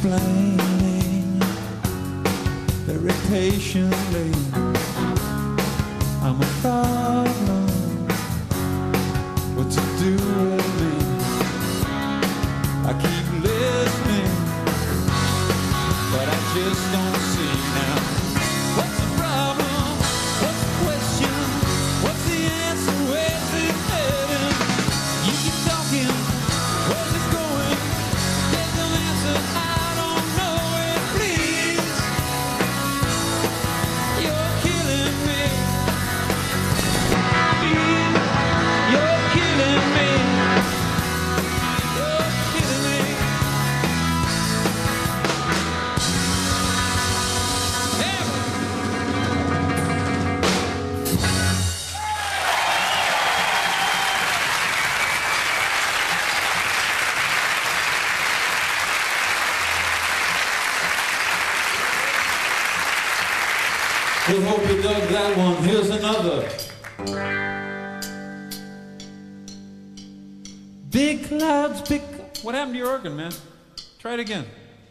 explaining very patiently I'm a problem. What to do with me? I keep listening, but I just don't see now. What's the problem? What's the question? What's the answer? Where's it heading? You keep talking. Where's it going? There's no answer. I don't know it. Please, you're killing me. Please, you're killing me. You're killing me. We hope you dug that one. Here's another. Big clouds, big... What happened to your organ, man? Try it again.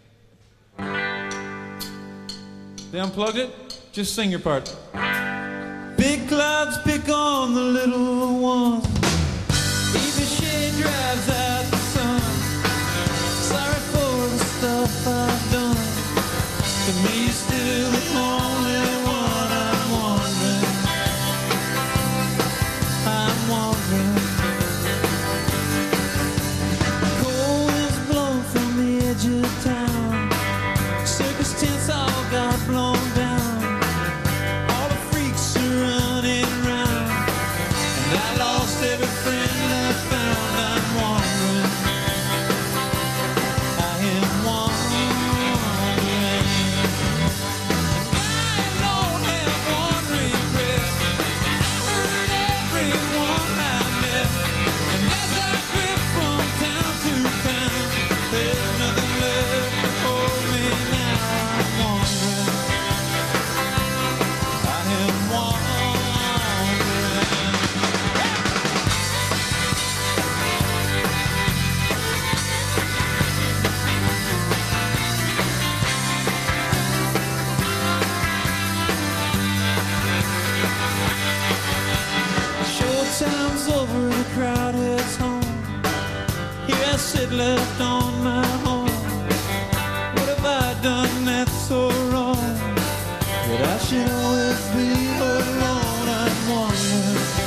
They unplugged it? Just sing your part. Big clouds pick on the little ones. Even shade drives out the sun. Sorry for the stuff I've done. To me, you're still the only one. I'm wandering. Cold winds blow from the edge of town. Circus tents all got blown down. All the freaks are running around, and I lost every friend I found. I'm wandering. I am wandering. Time's over, the crowd heads home. Here I sit left on my home. What have I done that's so wrong that I should always be alone? I'm wondering.